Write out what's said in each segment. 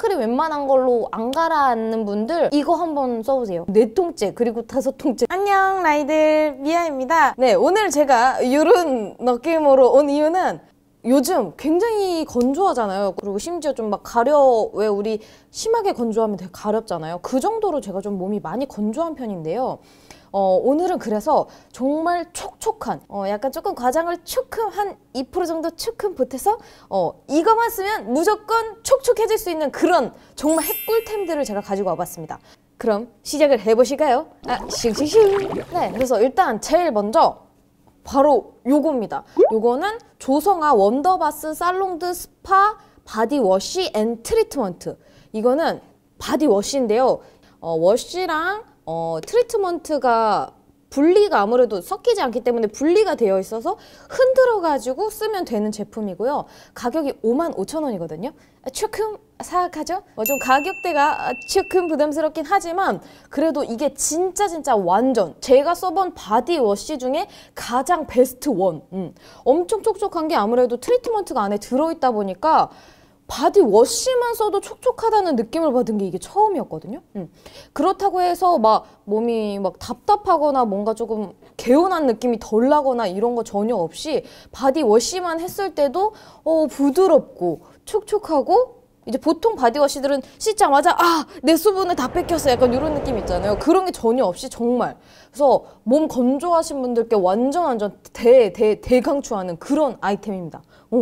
선크림 웬만한 걸로 안 가라앉는 분들 이거 한번 써보세요. 4통째 그리고 5통째. 안녕 라이들, 미아입니다. 네, 오늘 제가 이런 느낌으로 온 이유는 요즘 굉장히 건조하잖아요. 그리고 심지어 좀 막 가려, 왜 우리 심하게 건조하면 되게 가렵잖아요. 그 정도로 제가 좀 몸이 많이 건조한 편인데요. 오늘은 그래서 정말 촉촉한, 약간 조금 과장을 조금 한 2% 정도 조금 보태서 이거만 쓰면 무조건 촉촉해질 수 있는 그런 정말 핵꿀템들을 제가 가지고 와봤습니다. 그럼 시작을 해보실까요? 싱싱싱! 네, 그래서 일단 제일 먼저 바로 요겁니다. 요거는 조성아 원더바스 살롱드 스파 바디워시 앤 트리트먼트. 이거는 바디워시인데요. 워시랑 트리트먼트가 분리가 아무래도 섞이지 않기 때문에 분리가 되어 있어서 흔들어가지고 쓰면 되는 제품이고요. 가격이 55,000원이거든요. 조금 사악하죠? 좀 가격대가 조금 부담스럽긴 하지만 그래도 이게 진짜 완전 제가 써본 바디워시 중에 가장 베스트 원. 엄청 촉촉한 게 아무래도 트리트먼트가 안에 들어있다 보니까 바디워시만 써도 촉촉하다는 느낌을 받은 게 이게 처음이었거든요. 그렇다고 해서 막 몸이 막 답답하거나 뭔가 조금 개운한 느낌이 덜 나거나 이런 거 전혀 없이 바디워시만 했을 때도 부드럽고 촉촉하고, 이제 보통 바디워시들은 씻자마자 내 수분을 다 뺏겼어 약간 이런 느낌 있잖아요. 그런 게 전혀 없이 정말, 그래서 몸 건조하신 분들께 완전 대강추하는 그런 아이템입니다.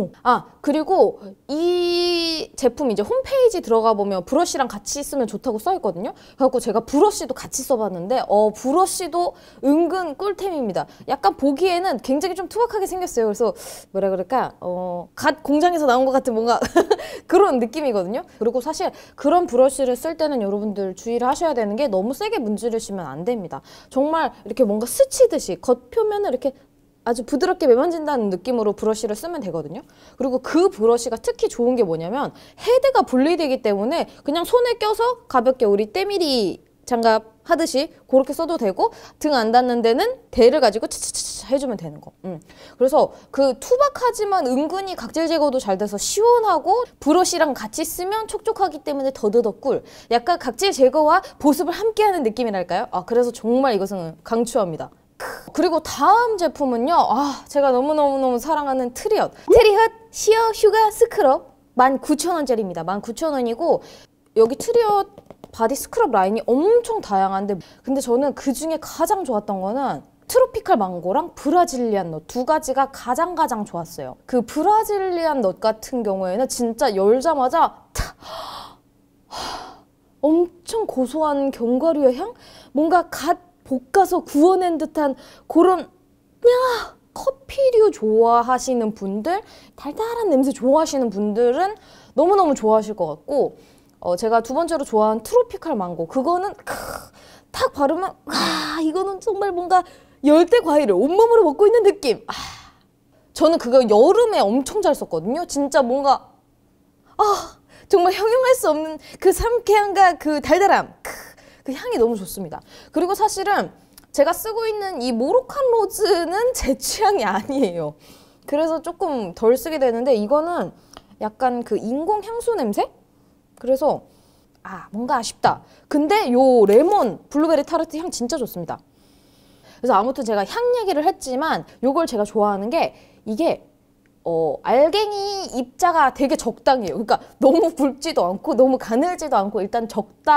그리고 이 제품 이제 홈페이지 들어가 보면 브러쉬랑 같이 쓰면 좋다고 써있거든요. 그래갖고 제가 브러쉬도 같이 써봤는데 브러쉬도 은근 꿀템입니다. 약간 보기에는 굉장히 좀 투박하게 생겼어요. 그래서 뭐라 그럴까, 갓 공장에서 나온 것 같은 뭔가 그런 느낌이거든요. 그리고 사실 그런 브러쉬를 쓸 때는 여러분들 주의를 하셔야 되는 게 너무 세게 문지르시면 안 됩니다. 정말 이렇게 뭔가 스치듯이 겉표면을 이렇게 아주 부드럽게 매만진다는 느낌으로 브러쉬를 쓰면 되거든요. 그리고 그 브러쉬가 특히 좋은 게 뭐냐면 헤드가 분리되기 때문에 그냥 손에 껴서 가볍게 우리 때밀이 장갑 하듯이 그렇게 써도 되고, 등 안 닿는 데는 대를 가지고 치치치치 해주면 되는 거. 그래서 그 투박하지만 은근히 각질 제거도 잘 돼서 시원하고, 브러쉬랑 같이 쓰면 촉촉하기 때문에 더더더 꿀. 약간 각질 제거와 보습을 함께하는 느낌이랄까요? 그래서 정말 이것은 강추합니다. 그리고 다음 제품은요, 제가 너무너무 사랑하는 트리엇 시어 슈가 스크럽 19,000원짜리입니다. 19,000원이고 여기 트리엇 바디 스크럽 라인이 엄청 다양한데, 근데 저는 그 중에 가장 좋았던 거는 트로피칼 망고랑 브라질리안 넛 두 가지가 가장 좋았어요. 그 브라질리안 넛 같은 경우에는 진짜 열자마자 엄청 고소한 견과류의 향? 뭔가 갓 볶아서 구워낸 듯한 그런 커피류 좋아하시는 분들, 달달한 냄새 좋아하시는 분들은 너무너무 좋아하실 것 같고, 제가 두 번째로 좋아하는 트로피칼 망고, 그거는 탁 바르면 이거는 정말 뭔가 열대 과일을 온몸으로 먹고 있는 느낌. 저는 그거 여름에 엄청 잘 썼거든요. 진짜 뭔가 정말 형용할 수 없는 그 상쾌함과 그 달달함, 그 향이 너무 좋습니다. 그리고 사실은 제가 쓰고 있는 이 모로칸 로즈는 제 취향이 아니에요. 그래서 조금 덜 쓰게 되는데, 이거는 약간 그 인공 향수 냄새? 그래서 뭔가 아쉽다. 근데 요 레몬 블루베리 타르트 향 진짜 좋습니다. 그래서 아무튼 제가 향 얘기를 했지만 요걸 제가 좋아하는 게, 이게 알갱이 입자가 되게 적당해요. 그러니까 너무 굵지도 않고 너무 가늘지도 않고, 일단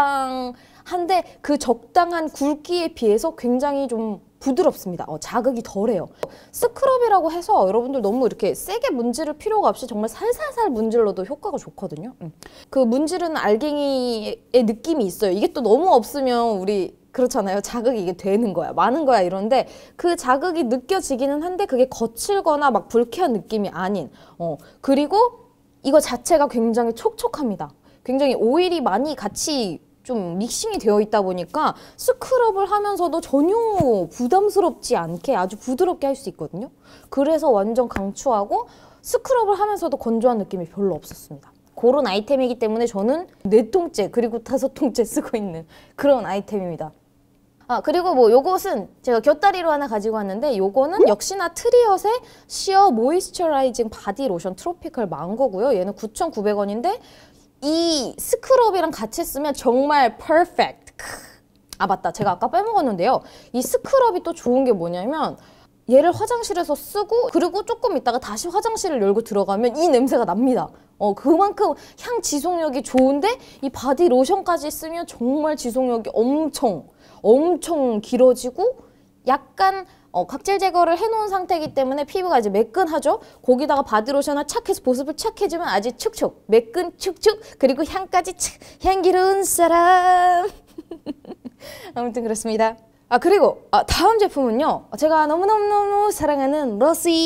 적당한데 그 적당한 굵기에 비해서 굉장히 좀 부드럽습니다. 자극이 덜해요. 스크럽이라고 해서 여러분들 너무 이렇게 세게 문지를 필요가 없이 정말 살살살 문질러도 효과가 좋거든요. 그 문지르는 알갱이의 느낌이 있어요. 이게 또 너무 없으면 우리 그렇잖아요. 자극이 이게 되는 거야, 많은 거야 이런데, 그 자극이 느껴지기는 한데 그게 거칠거나 막 불쾌한 느낌이 아닌. 그리고 이거 자체가 굉장히 촉촉합니다. 굉장히 오일이 많이 같이 좀 믹싱이 되어 있다 보니까 스크럽을 하면서도 전혀 부담스럽지 않게 아주 부드럽게 할 수 있거든요. 그래서 완전 강추하고, 스크럽을 하면서도 건조한 느낌이 별로 없었습니다. 그런 아이템이기 때문에 저는 4통째 그리고 5통째 쓰고 있는 그런 아이템입니다. 그리고 뭐 요것은 제가 곁다리로 하나 가지고 왔는데, 요거는 역시나 트리엇의 시어 모이스처라이징 바디 로션 트로피컬 망고고요. 얘는 9,900원인데 이 스크럽이랑 같이 쓰면 정말 퍼펙트. 아 맞다, 제가 아까 빼먹었는데요. 이 스크럽이 또 좋은 게 뭐냐면 얘를 화장실에서 쓰고 그리고 조금 있다가 다시 화장실을 열고 들어가면 이 냄새가 납니다. 그만큼 향 지속력이 좋은데 이 바디 로션까지 쓰면 정말 지속력이 엄청 길어지고 약간 각질 제거를 해놓은 상태이기 때문에 피부가 이제 매끈하죠. 거기다가 바디로션을 착 해서 보습을 착 해주면 아주 축축, 매끈 축축, 그리고 향까지 착, 향기로운 사람. 아무튼 그렇습니다. 그리고 다음 제품은요, 제가 너무너무 사랑하는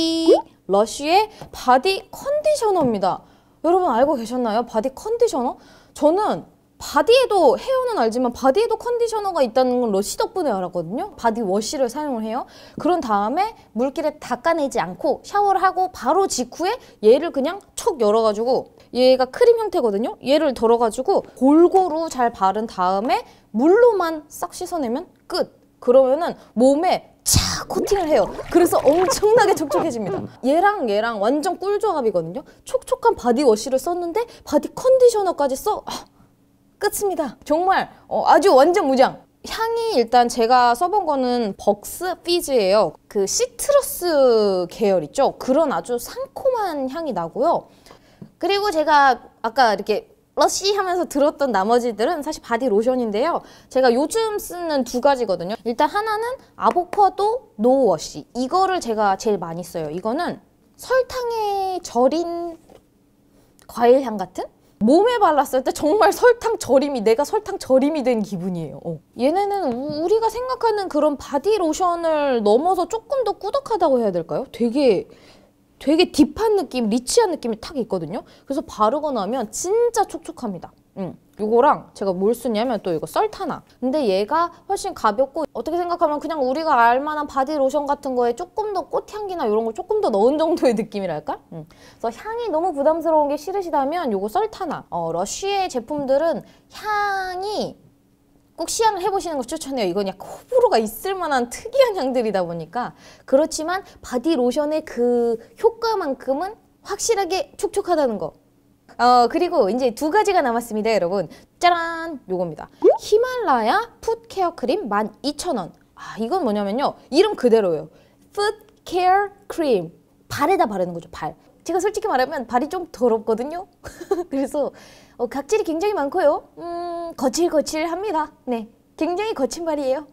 러쉬의 바디 컨디셔너입니다. 여러분 알고 계셨나요? 바디 컨디셔너? 저는 바디에도, 헤어는 알지만 바디에도 컨디셔너가 있다는 건 러쉬 덕분에 알았거든요. 바디워시를 사용을 해요. 그런 다음에 물기를 닦아내지 않고 샤워를 하고 바로 직후에 얘를 그냥 척 열어가지고, 얘가 크림 형태거든요. 얘를 덜어가지고 골고루 잘 바른 다음에 물로만 싹 씻어내면 끝. 그러면은 몸에 착 코팅을 해요. 그래서 엄청나게 촉촉해집니다. 얘랑 완전 꿀조합이거든요. 촉촉한 바디워시를 썼는데 바디 컨디셔너까지 써. 끝입니다. 정말 아주 완전 무장. 향이 일단 제가 써본 거는 벅스 피즈예요. 그 시트러스 계열 있죠? 그런 아주 상콤한 향이 나고요. 그리고 제가 아까 이렇게 러쉬 하면서 들었던 나머지들은 사실 바디 로션인데요. 제가 요즘 쓰는 두 가지거든요. 일단 하나는 아보카도 노워시. 이거를 제가 제일 많이 써요. 이거는 설탕에 절인 과일 향 같은? 몸에 발랐을 때 정말 설탕 절임이, 내가 설탕 절임이 된 기분이에요. 얘네는 우리가 생각하는 그런 바디 로션을 넘어서 조금 더 꾸덕하다고 해야 될까요? 되게 딥한 느낌, 리치한 느낌이 탁 있거든요. 그래서 바르고 나면 진짜 촉촉합니다. 요거랑 제가 뭘 쓰냐면 또 이거 썰타나. 근데 얘가 훨씬 가볍고, 어떻게 생각하면 그냥 우리가 알만한 바디 로션 같은 거에 조금 더 꽃향기나 이런 걸 조금 더 넣은 정도의 느낌이랄까? 그래서 향이 너무 부담스러운 게 싫으시다면 요거 썰타나. 러쉬의 제품들은 향이 꼭 시향을 해보시는 걸 추천해요. 이건 약간 호불호가 있을 만한 특이한 향들이다 보니까. 그렇지만 바디 로션의 그 효과만큼은 확실하게 촉촉하다는 거. 그리고 이제 두 가지가 남았습니다, 여러분. 짜란! 요겁니다. 히말라야 풋 케어 크림 12,000원. 이건 뭐냐면요, 이름 그대로예요. 풋 케어 크림. 발에다 바르는 거죠, 발. 제가 솔직히 말하면 발이 좀 더럽거든요. 그래서 각질이 굉장히 많고요. 거칠거칠합니다. 네, 굉장히 거친 발이에요.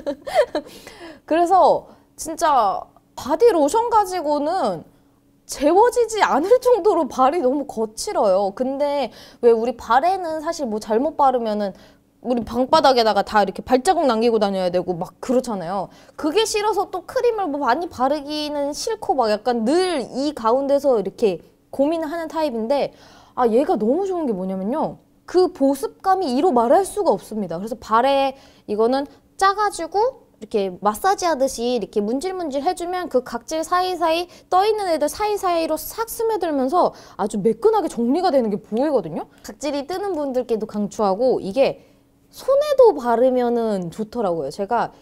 그래서 진짜 바디 로션 가지고는 재워지지 않을 정도로 발이 너무 거칠어요. 근데 왜 우리 발에는 사실 뭐 잘못 바르면은 우리 방바닥에다가 다 이렇게 발자국 남기고 다녀야 되고 막 그렇잖아요. 그게 싫어서 또 크림을 뭐 많이 바르기는 싫고 막 약간 늘 이 가운데서 이렇게 고민을 하는 타입인데, 얘가 너무 좋은 게 뭐냐면요, 그 보습감이 이로 말할 수가 없습니다. 그래서 발에 이거는 짜가지고 이렇게 마사지 하듯이 이렇게 문질문질 해주면 그 각질 사이사이 떠있는 애들 사이사이로 싹 스며들면서 아주 매끈하게 정리가 되는 게 보이거든요. 각질이 뜨는 분들께도 강추하고, 이게 손에도 바르면은 좋더라고요. 제가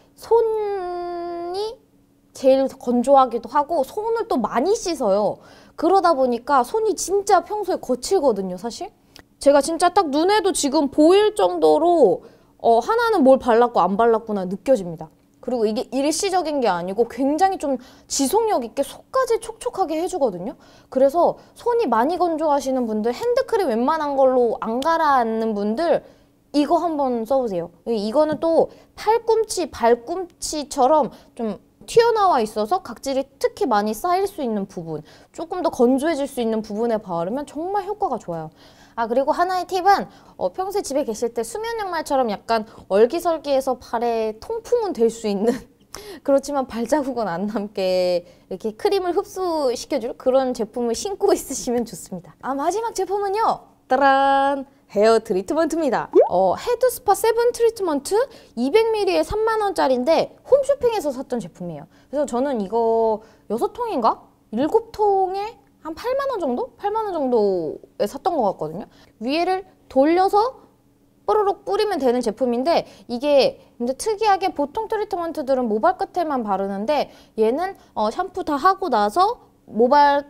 손이 제일 건조하기도 하고 손을 또 많이 씻어요. 그러다 보니까 손이 진짜 평소에 거칠거든요, 사실. 제가 진짜 딱 눈에도 지금 보일 정도로 하나는 뭘 발랐고 안 발랐구나 느껴집니다. 그리고 이게 일시적인 게 아니고 굉장히 좀 지속력 있게 속까지 촉촉하게 해주거든요. 그래서 손이 많이 건조하시는 분들, 핸드크림 웬만한 걸로 안 가라앉는 분들 이거 한번 써보세요. 이거는 또 팔꿈치, 발꿈치처럼 좀 튀어나와 있어서 각질이 특히 많이 쌓일 수 있는 부분, 조금 더 건조해질 수 있는 부분에 바르면 정말 효과가 좋아요. 그리고 하나의 팁은 평소에 집에 계실 때 수면 양말처럼 약간 얼기설기해서 발에 통풍은 될 수 있는 그렇지만 발자국은 안 남게 이렇게 크림을 흡수시켜줄 그런 제품을 신고 있으시면 좋습니다. 마지막 제품은요, 따란! 헤어 트리트먼트입니다. 헤드스파 세븐 트리트먼트 200ml에 30,000원짜리인데 홈쇼핑에서 샀던 제품이에요. 그래서 저는 이거 6통인가? 7통에 한 80,000원 정도? 80,000원 정도에 샀던 것 같거든요. 위에를 돌려서 뽀로록 뿌리면 되는 제품인데, 이게 근데 특이하게 보통 트리트먼트들은 모발 끝에만 바르는데 얘는 샴푸 다 하고 나서 모발 끝도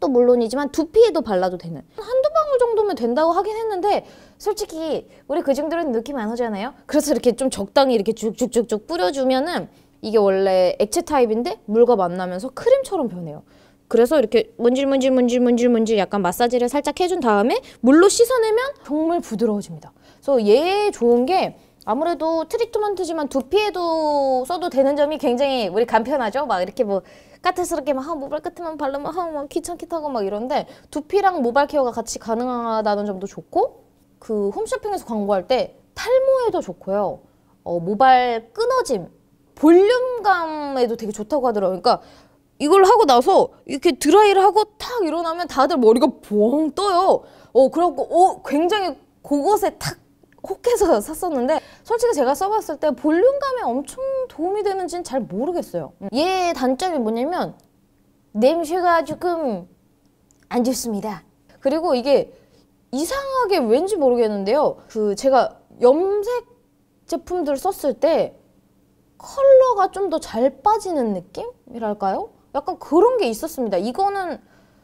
손톱도 물론이지만 두피에도 발라도 되는, 한두 방울 정도면 된다고 하긴 했는데 솔직히 우리 그중들은 느낌 안 오잖아요. 그래서 이렇게 좀 적당히 이렇게 쭉쭉쭉쭉 뿌려주면은 이게 원래 액체 타입인데 물과 만나면서 크림처럼 변해요. 그래서 이렇게 문질 약간 마사지를 살짝 해준 다음에 물로 씻어내면 정말 부드러워집니다. 그래서 얘 좋은 게 아무래도 트리트먼트지만 두피에도 써도 되는 점이 굉장히 우리 간편하죠. 막 이렇게 뭐 까탈스럽게 막 모발 끝에만 바르면 막 귀찮게 하고 막 이런데 두피랑 모발 케어가 같이 가능하다는 점도 좋고, 그 홈쇼핑에서 광고할 때 탈모에도 좋고요. 모발 끊어짐, 볼륨감에도 되게 좋다고 하더라고요. 그러니까 이걸 하고 나서 이렇게 드라이를 하고 탁 일어나면 다들 머리가 붕 떠요. 그래갖고 굉장히 그것에 탁 혹해서 샀었는데 솔직히 제가 써봤을 때 볼륨감에 엄청 도움이 되는지는 잘 모르겠어요. 얘 단점이 뭐냐면 냄새가 조금 안 좋습니다. 그리고 이게 이상하게 왠지 모르겠는데요. 제가 염색 제품들 썼을 때 컬러가 좀 더 잘 빠지는 느낌이랄까요? 약간 그런 게 있었습니다. 이거는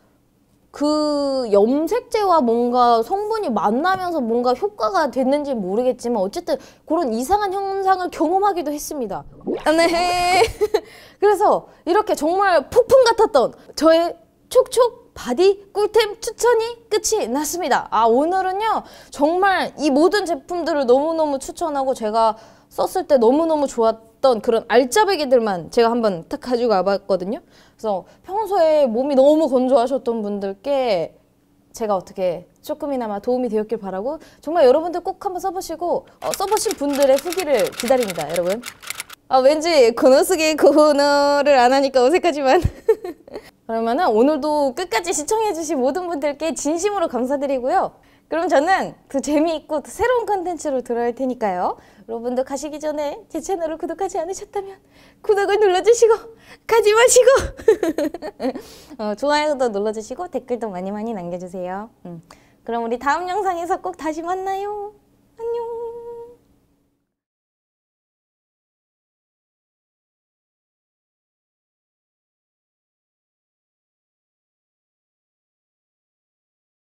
그 염색제와 뭔가 성분이 만나면서 뭔가 효과가 됐는지 모르겠지만 어쨌든 그런 이상한 현상을 경험하기도 했습니다. 네. 그래서 이렇게 정말 폭풍 같았던 저의 촉촉 바디 꿀템 추천이 끝이 났습니다. 오늘은요 정말 이 모든 제품들을 너무너무 추천하고 제가 썼을 때 너무너무 좋았던 그런 알짜배기들만 제가 한번 딱 가지고 와봤거든요. 그래서 평소에 몸이 너무 건조하셨던 분들께 제가 어떻게 조금이나마 도움이 되었길 바라고, 정말 여러분들 꼭 한번 써보시고 써보신 분들의 후기를 기다립니다, 여러분. 왠지 코너속의 코너를 안 하니까 어색하지만 그러면은 오늘도 끝까지 시청해주신 모든 분들께 진심으로 감사드리고요. 그럼 저는 더 재미있고 더 새로운 컨텐츠로 돌아올 테니까요. 여러분도 가시기 전에 제 채널을 구독하지 않으셨다면 구독을 눌러주시고 가지 마시고 좋아요도 눌러주시고 댓글도 많이 남겨주세요. 그럼 우리 다음 영상에서 꼭 다시 만나요.